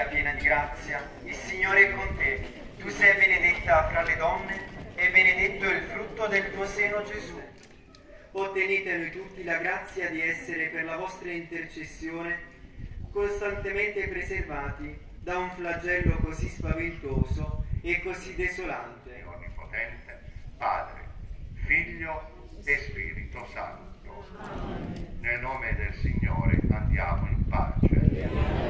piena di grazia, il Signore è con te. Tu sei benedetta fra le donne e benedetto il frutto del tuo seno, Gesù. Ottenete noi tutti la grazia di essere per la vostra intercessione costantemente preservati da un flagello così spaventoso e così desolante. Onnipotente, Padre, Figlio e Spirito Santo. Amen. Nel nome del Signore andiamo in pace.